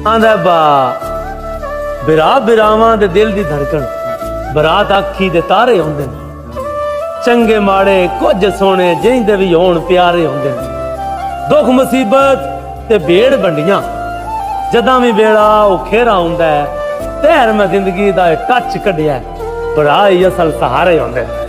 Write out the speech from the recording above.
आंदा बा बिरा बिरावां दे दिल दी धड़कन बरात आखी दे तारे होंदे चंगे माड़े कुछ सोने जिंदे भी होण प्यारे होंदे दुख मुसीबत ते भेड़ बंडियां जदां भी बेड़ा उखेरा हुंदा है तैर में जिंदगी दा टच कढिया भरा ही असल सहारे होंदे।